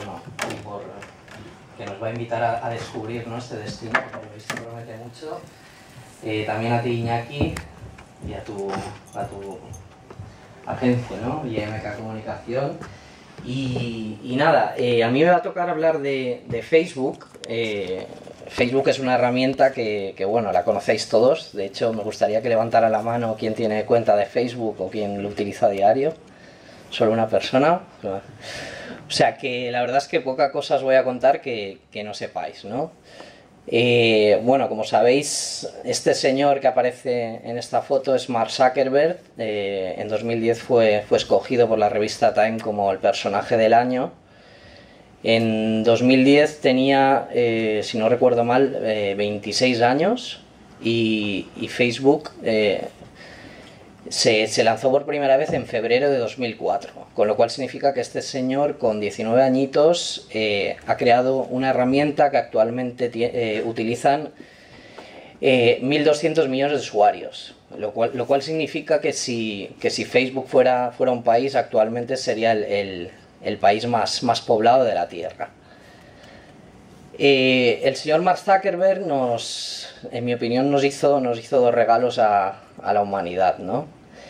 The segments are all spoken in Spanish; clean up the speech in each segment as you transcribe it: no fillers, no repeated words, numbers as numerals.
bueno, y por que nos va a invitar a descubrir, ¿no?, este destino, que por lo visto promete mucho. También a ti, Iñaki, y a tu agencia, ¿no?, IMK Comunicación. Y nada, a mí me va a tocar hablar de Facebook. Facebook es una herramienta que, bueno, la conocéis todos. De hecho, me gustaría que levantara la mano quien tiene cuenta de Facebook o quien lo utiliza a diario. Solo una persona. O sea que la verdad es que poca cosa os voy a contar que no sepáis, ¿no? Bueno, como sabéis, este señor que aparece en esta foto es Mark Zuckerberg. En 2010 fue escogido por la revista Time como el personaje del año. En 2010 tenía, si no recuerdo mal, 26 años y Facebook se lanzó por primera vez en febrero de 2004, con lo cual significa que este señor con 19 añitos ha creado una herramienta que actualmente utilizan 1.200 millones de usuarios, lo cual significa que si Facebook fuera un país, actualmente sería el país más poblado de la Tierra. El señor Mark Zuckerberg en mi opinión, nos hizo dos regalos a la humanidad, ¿no?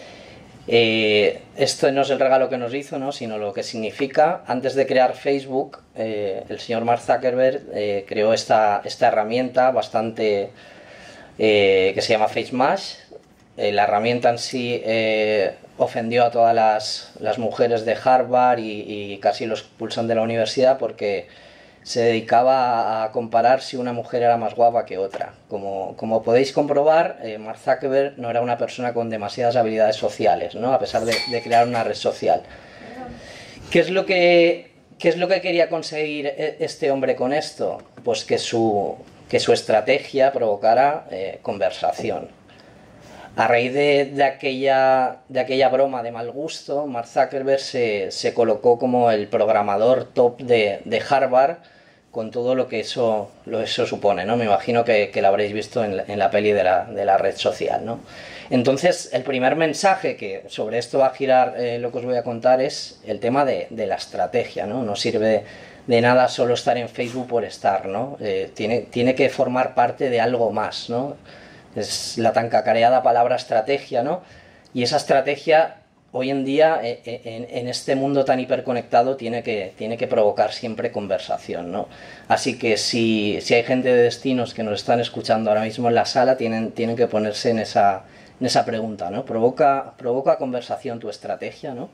Esto no es el regalo que nos hizo, ¿no?, sino lo que significa. Antes de crear Facebook, el señor Mark Zuckerberg creó esta herramienta bastante que se llama FaceMash. La herramienta en sí ofendió a todas las mujeres de Harvard y casi los expulsan de la universidad porque se dedicaba a comparar si una mujer era más guapa que otra. Como podéis comprobar, Mark Zuckerberg no era una persona con demasiadas habilidades sociales, ¿no?, a pesar de crear una red social. ¿Qué es lo que quería conseguir este hombre con esto? Pues que su estrategia provocara conversación. A raíz de aquella broma de mal gusto, Mark Zuckerberg se colocó como el programador top de Harvard, con todo lo que eso supone, ¿no? Me imagino que lo habréis visto en la peli de la red social, ¿no? Entonces, el primer mensaje que sobre esto va a girar lo que os voy a contar es el tema de la estrategia, ¿no? No sirve de nada solo estar en Facebook por estar, ¿no? Tiene que formar parte de algo más, ¿no? Es la tan cacareada palabra estrategia, ¿no? Y esa estrategia, hoy en día, en este mundo tan hiperconectado, tiene que provocar siempre conversación, ¿no? Así que si hay gente de destinos que nos están escuchando ahora mismo en la sala, tienen que ponerse en esa pregunta, ¿no? Provoca conversación tu estrategia, ¿no?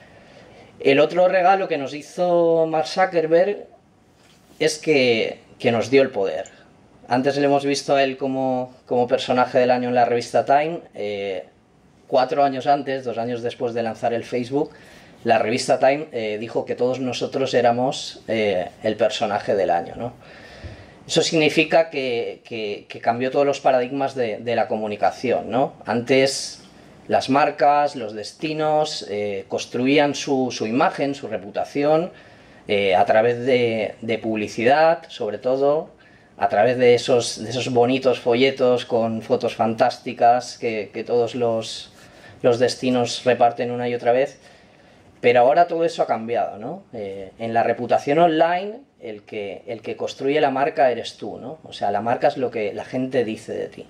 El otro regalo que nos hizo Mark Zuckerberg es que nos dio el poder. Antes le hemos visto a él como personaje del año en la revista Time. 4 años antes, 2 años después de lanzar el Facebook, la revista Time dijo que todos nosotros éramos el personaje del año, ¿no? Eso significa que cambió todos los paradigmas de la comunicación, ¿no? Antes las marcas, los destinos construían su imagen, su reputación a través de publicidad, sobre todo, a través de esos bonitos folletos con fotos fantásticas que todos los destinos reparten una y otra vez. Pero ahora todo eso ha cambiado, ¿no? En la reputación online, el que construye la marca eres tú, ¿no? O sea, la marca es lo que la gente dice de ti.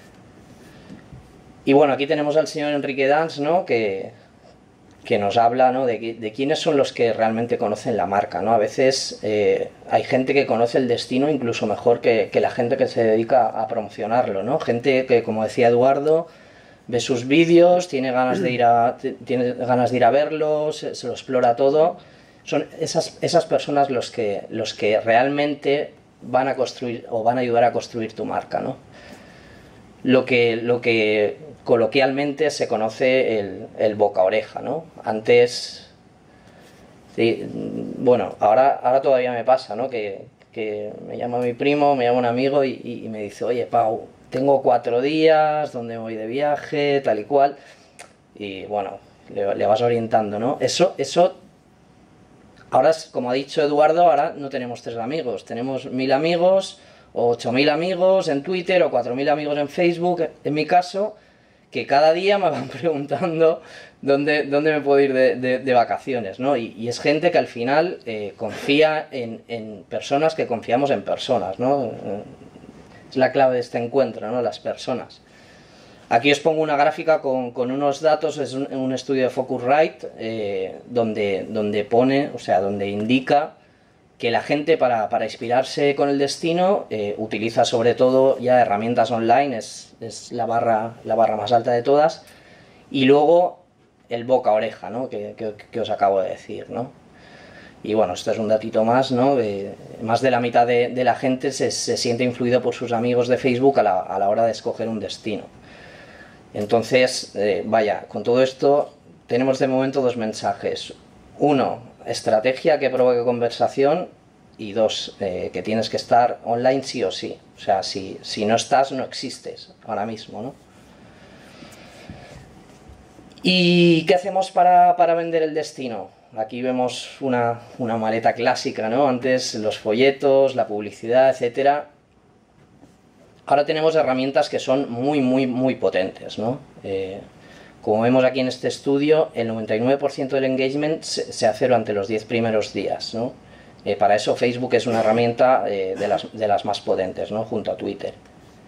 Y bueno, aquí tenemos al señor Enrique Dans, ¿no?, que nos habla, ¿no?, de quiénes son los que realmente conocen la marca, ¿no? A veces hay gente que conoce el destino incluso mejor que la gente que se dedica a promocionarlo, ¿no? Gente que, como decía Eduardo, ve sus vídeos, tiene ganas de ir a verlos, se lo explora todo. Son esas personas los que realmente van a construir o van a ayudar a construir tu marca, ¿no? Lo que coloquialmente se conoce el boca a oreja, ¿no? Antes, sí, bueno, ahora todavía me pasa, ¿no?, que me llama mi primo, me llama un amigo y me dice: oye, Pau, tengo 4 días donde voy de viaje, tal y cual, y bueno, le vas orientando, ¿no? Eso, ahora, como ha dicho Eduardo, ahora no tenemos 3 amigos, tenemos 1000 amigos, o 8000 amigos en Twitter, o 4000 amigos en Facebook, en mi caso, que cada día me van preguntando dónde me puedo ir de vacaciones, ¿no? Y es gente que al final confía en personas que confiamos en personas, ¿no? Es la clave de este encuentro, ¿no? Las personas. Aquí os pongo una gráfica con unos datos, es un estudio de Focusrite, donde pone, o sea, donde indica que la gente para inspirarse con el destino utiliza sobre todo ya herramientas online, es la barra más alta de todas, y luego el boca a oreja, ¿no? que os acabo de decir, ¿no? Y bueno, esto es un datito más, ¿no? Más de la mitad de la gente se siente influido por sus amigos de Facebook a la hora de escoger un destino. Entonces, vaya, con todo esto tenemos de momento dos mensajes. Uno, estrategia que provoque conversación, y dos, que tienes que estar online sí o sí. O sea, si no estás, no existes ahora mismo, ¿no? ¿Y qué hacemos para vender el destino? Aquí vemos una maleta clásica, ¿no? Antes los folletos, la publicidad, etcétera. Ahora tenemos herramientas que son muy potentes, ¿no? Como vemos aquí en este estudio, el 99% del engagement se hace durante los 10 primeros días, ¿no? Para eso Facebook es una herramienta de las más potentes, ¿no? Junto a Twitter.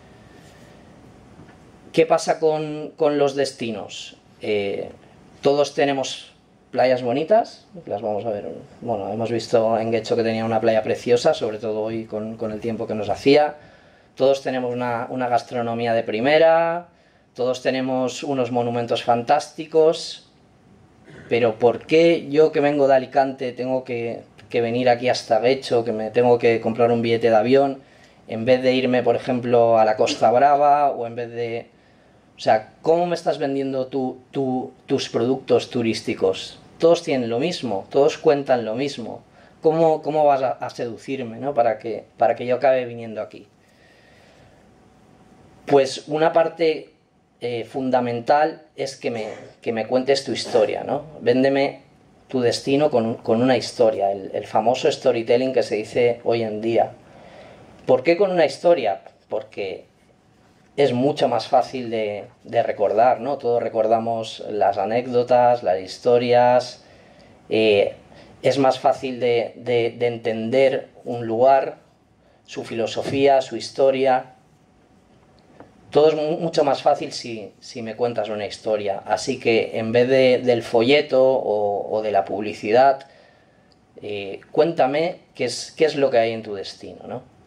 ¿Qué pasa con los destinos? Todos tenemos playas bonitas, las vamos a ver. Bueno, hemos visto en Getxo que tenía una playa preciosa, sobre todo hoy con el tiempo que nos hacía. Todos tenemos una gastronomía de primera, todos tenemos unos monumentos fantásticos, pero ¿por qué yo que vengo de Alicante tengo que venir aquí hasta Getxo, que me tengo que comprar un billete de avión, en vez de irme, por ejemplo, a la Costa Brava, o en vez de... O sea, ¿cómo me estás vendiendo tus productos turísticos? Todos tienen lo mismo, todos cuentan lo mismo. ¿Cómo vas a seducirme, ¿no? para que yo acabe viniendo aquí? Pues una parte fundamental es que me cuentes tu historia, ¿no? Véndeme tu destino con una historia, el famoso storytelling que se dice hoy en día. ¿Por qué con una historia? Porque es mucho más fácil de recordar, ¿no? Todos recordamos las anécdotas, las historias, es más fácil de entender un lugar, su filosofía, su historia. Todo es mucho más fácil si me cuentas una historia. Así que en vez del folleto o de la publicidad, cuéntame qué es lo que hay en tu destino, ¿no?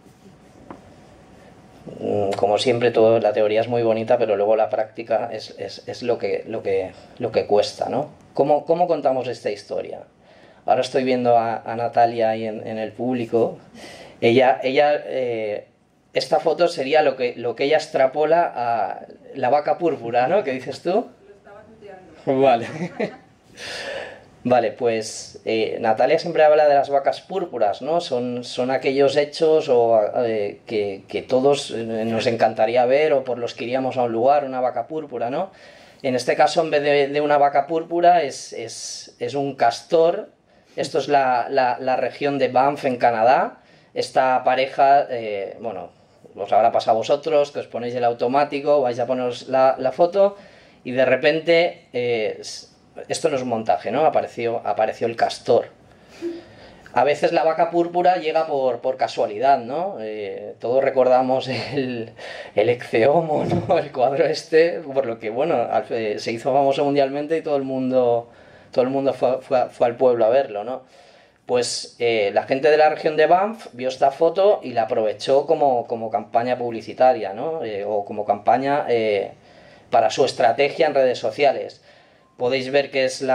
Como siempre, la teoría es muy bonita, pero luego la práctica es lo que cuesta, ¿no? ¿Cómo contamos esta historia? Ahora estoy viendo a Natalia ahí en el público. Ella esta foto sería lo que ella extrapola a la vaca púrpura, ¿no? ¿Qué dices tú? Lo estaba tuteando. Vale. Vale, pues Natalia siempre habla de las vacas púrpuras, ¿no? Son aquellos hechos que todos nos encantaría ver, o por los que iríamos a un lugar, una vaca púrpura, ¿no? En este caso, en vez de una vaca púrpura, es un castor. Esto es la región de Banff, en Canadá. Esta pareja, bueno, os habrá pasado a vosotros, que os ponéis el automático, vais a poneros la foto, y de repente... esto no es un montaje, ¿no? Apareció el castor. A veces la vaca púrpura llega por casualidad, ¿no? Todos recordamos el Ecceomo, ¿no? El cuadro este, por lo que, bueno, se hizo famoso mundialmente y todo el mundo fue al pueblo a verlo, ¿no? Pues la gente de la región de Banff vio esta foto y la aprovechó como campaña publicitaria, ¿no? O como campaña para su estrategia en redes sociales. Podéis ver que es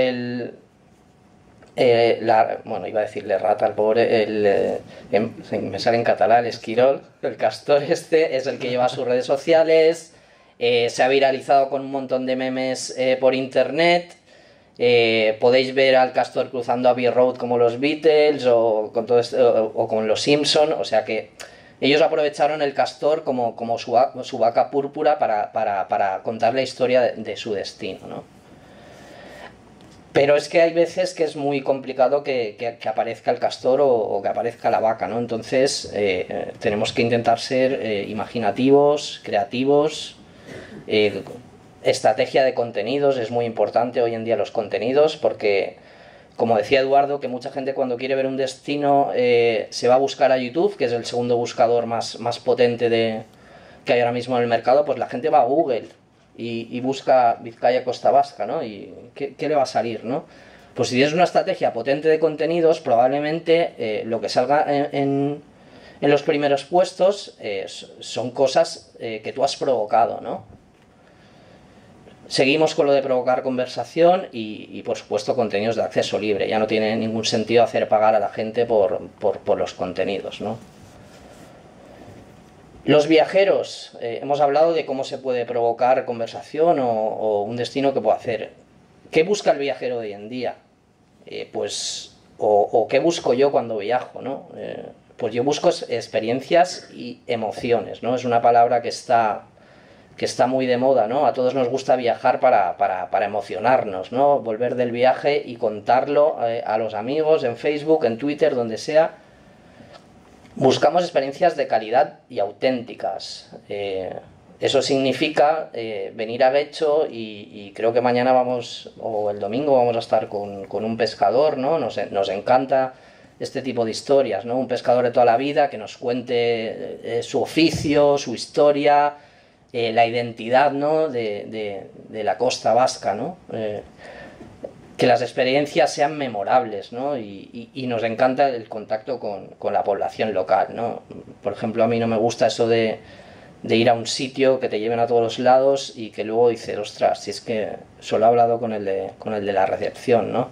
bueno, iba a decirle rata al pobre, me sale en catalán, el esquirol, el castor este, es el que lleva sus redes sociales, se ha viralizado con un montón de memes por internet. Podéis ver al castor cruzando Abbey Road como los Beatles, o con todo esto, o con los Simpson, o sea que ellos aprovecharon el castor como su vaca púrpura para contar la historia de su destino, ¿no? Pero es que hay veces que es muy complicado que aparezca el castor o que aparezca la vaca, ¿no? Entonces tenemos que intentar ser imaginativos, creativos, Estrategia de contenidos, es muy importante hoy en día los contenidos, porque como decía Eduardo, que mucha gente cuando quiere ver un destino se va a buscar a YouTube, que es el segundo buscador más potente que hay ahora mismo en el mercado. Pues la gente va a Google y busca Vizcaya Costa Vasca, ¿no? ¿Y qué le va a salir, no? Pues si tienes una estrategia potente de contenidos, probablemente lo que salga en los primeros puestos son cosas que tú has provocado, ¿no? Seguimos con lo de provocar conversación y por supuesto contenidos de acceso libre. Ya no tiene ningún sentido hacer pagar a la gente por los contenidos, ¿no? Los viajeros, hemos hablado de cómo se puede provocar conversación o un destino que puede hacer. ¿Qué busca el viajero de hoy en día? O qué busco yo cuando viajo, ¿no? Pues yo busco experiencias y emociones, ¿no? Es una palabra que está muy de moda, ¿no? A todos nos gusta viajar para emocionarnos, ¿no? Volver del viaje y contarlo a los amigos en Facebook, en Twitter, donde sea. Buscamos experiencias de calidad y auténticas. Eso significa venir a Guecho y creo que mañana o el domingo vamos a estar con un pescador, ¿no? Nos encanta este tipo de historias, ¿no? Un pescador de toda la vida que nos cuente su oficio, su historia, la identidad, ¿no? de la costa vasca, ¿no? Que las experiencias sean memorables, ¿no? Y nos encanta el contacto con la población local, ¿no? Por ejemplo, a mí no me gusta eso de ir a un sitio que te lleven a todos los lados y que luego dices, ostras, si es que solo he hablado con el de la recepción, ¿no?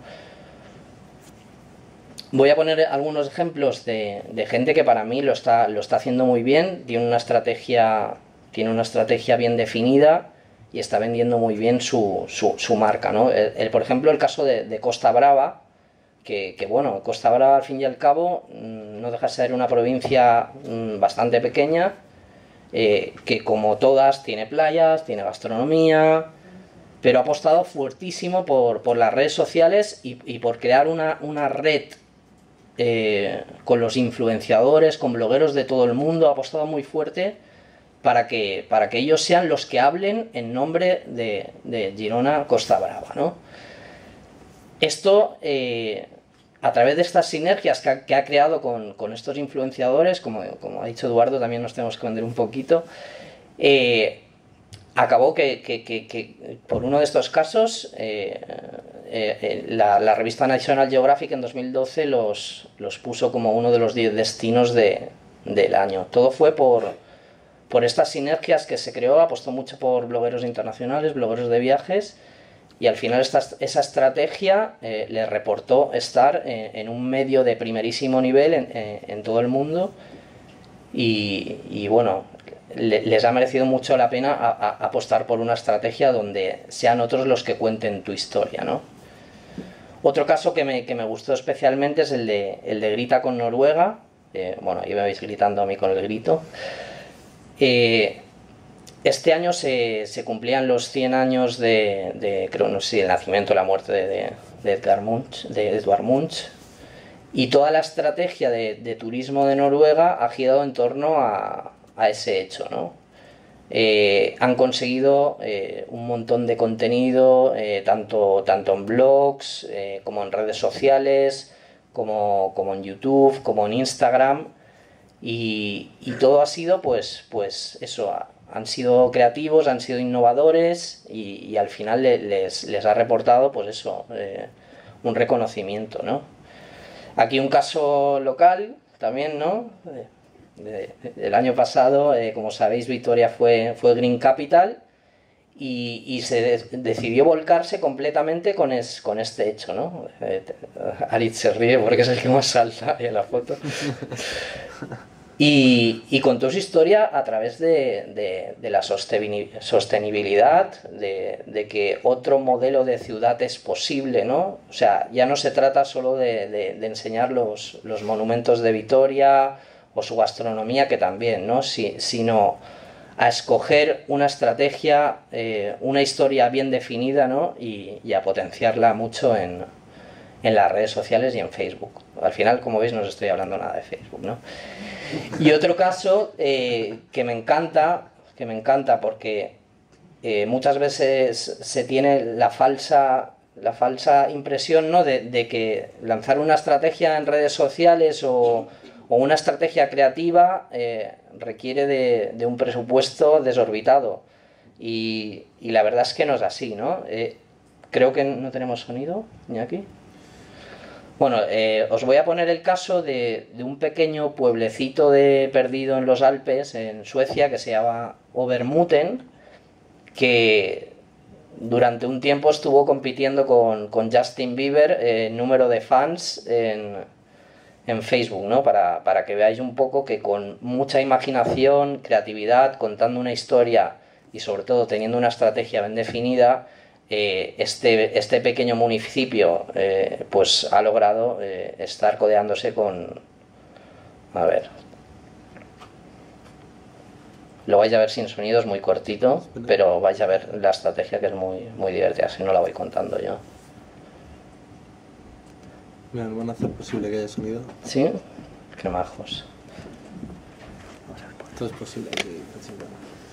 Voy a poner algunos ejemplos de gente que para mí lo está haciendo muy bien, tiene una estrategia bien definida y está vendiendo muy bien su marca, ¿no? Por ejemplo, el caso de Costa Brava, que bueno, Costa Brava al fin y al cabo no deja de ser una provincia bastante pequeña, que como todas tiene playas, tiene gastronomía, pero ha apostado fuertísimo por las redes sociales y por crear una red con los influenciadores, con blogueros de todo el mundo. Ha apostado muy fuerte para que ellos sean los que hablen en nombre de Girona Costa Brava, ¿no? Esto, a través de estas sinergias que ha creado con estos influenciadores, como ha dicho Eduardo, también nos tenemos que vender un poquito, acabó que por uno de estos casos la revista National Geographic en 2012 los puso como uno de los 10 destinos del año. Todo fue por estas sinergias que se creó. Apostó mucho por blogueros internacionales, blogueros de viajes, y al final esa estrategia le reportó estar en un medio de primerísimo nivel en todo el mundo, y bueno, les ha merecido mucho la pena apostar por una estrategia donde sean otros los que cuenten tu historia, ¿no? Otro caso que me gustó especialmente es el de Grita con Noruega. Bueno, ahí me vais gritando a mí con el grito. Este año se cumplían los 100 años creo, no sé, el nacimiento o la muerte de Edvard Munch, y toda la estrategia de turismo de Noruega ha girado en torno a ese hecho, ¿no? Han conseguido un montón de contenido, tanto en blogs, como en redes sociales, como en YouTube, como en Instagram. Y todo ha sido, pues eso, han sido creativos, han sido innovadores, y al final les ha reportado, pues eso, un reconocimiento, ¿no? Aquí un caso local también, ¿no? El año pasado, como sabéis, Vitoria fue Green Capital, y se decidió volcarse completamente con este hecho, ¿no? Aritz se ríe porque es el que más salta en la foto. Y contó su historia a través de la sostenibilidad, de que otro modelo de ciudad es posible, ¿no? O sea, ya no se trata solo de enseñar los monumentos de Vitoria o su gastronomía, que también, ¿no? Sino a escoger una estrategia, una historia bien definida, ¿no? Y a potenciarla mucho en las redes sociales y en Facebook. Al final, como veis, no os estoy hablando nada de Facebook, ¿no? Y otro caso que me encanta porque muchas veces se tiene la falsa impresión, ¿no? de que lanzar una estrategia en redes sociales o una estrategia creativa requiere de un presupuesto desorbitado. Y la verdad es que no es así, ¿no? Creo que no tenemos sonido, Iñaki. Bueno, os voy a poner el caso de un pequeño pueblecito perdido en los Alpes, en Suecia, que se llama Obermuten, que durante un tiempo estuvo compitiendo con Justin Bieber en número de fans en Facebook, ¿no? Para que veáis un poco que con mucha imaginación, creatividad, contando una historia y sobre todo teniendo una estrategia bien definida, este pequeño municipio pues ha logrado estar codeándose con... A ver... Lo vais a ver sin sonidos, muy cortito, pero vais a ver la estrategia, que es muy divertida, si no la voy contando yo. Mira, ¿no van a hacer posible que haya sonido? ¿Sí? Qué majos. Todo es posible.